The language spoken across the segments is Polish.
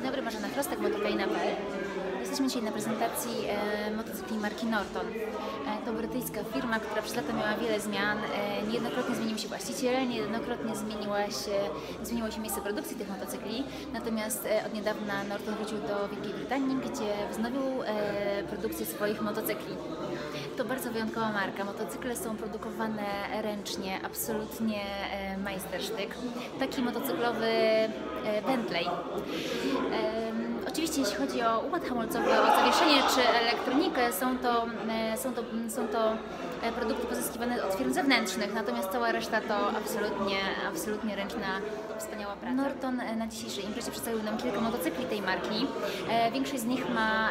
Dzień dobry, Marzena Chrostek, Motokaina.pl. Jesteśmy dzisiaj na prezentacji motocykli marki Norton. To brytyjska firma, która przez lata miała wiele zmian. Niejednokrotnie zmienił się właściciel, niejednokrotnie zmieniło się miejsce produkcji tych motocykli. Natomiast od niedawna Norton wrócił do Wielkiej Brytanii, gdzie wznowił produkcję swoich motocykli. To bardzo wyjątkowa marka. Motocykle są produkowane ręcznie, absolutnie majstersztyk. Taki motocyklowy Bentley. Oczywiście jeśli chodzi o układ hamulcowy, o zawieszenie czy elektronikę, są to produkty pozyskiwane od firm zewnętrznych, natomiast cała reszta to absolutnie ręczna, wspaniała praca. Norton na dzisiejszej imprezie przedstawił nam kilka motocykli tej marki. Większość z nich ma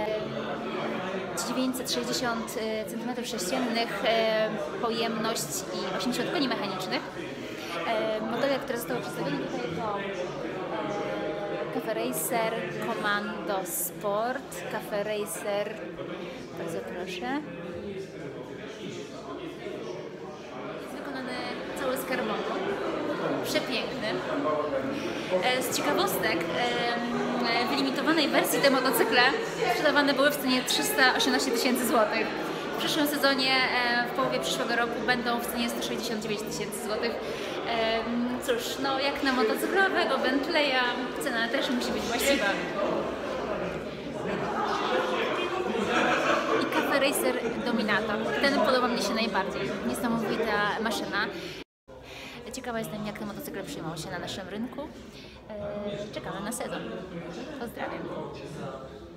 960 cm3, pojemność i 80 koni mechanicznych. Modele, które zostały przedstawione tutaj to Cafe Racer, Commando Sport, Cafe Racer, bardzo proszę. Jest wykonany cały z karbonu, przepiękny. Z ciekawostek, w limitowanej wersji te motocykle sprzedawane były w cenie 318 000 złotych. W przyszłym sezonie, w połowie przyszłego roku będą w cenie 169 000 złotych. Cóż, no jak na motocyklowego Bentleya cena też musi być właściwa. I Cafe Racer Dominator. Ten podoba mi się najbardziej. Niesamowita maszyna. Ciekawa jestem, jak te motocykle przyjmą się na naszym rynku. Czekamy na sezon. Pozdrawiam.